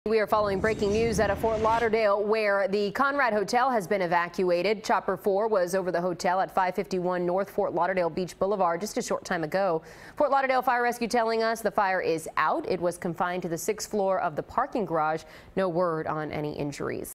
We are following breaking news out of Fort Lauderdale, where the Conrad Hotel has been evacuated. Chopper 4 was over the hotel at 551 North Fort Lauderdale Beach Boulevard just a short time ago. Fort Lauderdale Fire Rescue telling us the fire is out. It was confined to the 6th floor of the parking garage. No word on any injuries.